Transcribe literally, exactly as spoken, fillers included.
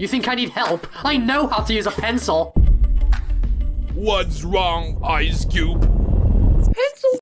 You think I need help? I know how to use a pencil. What's wrong, Ice Cube? Pencil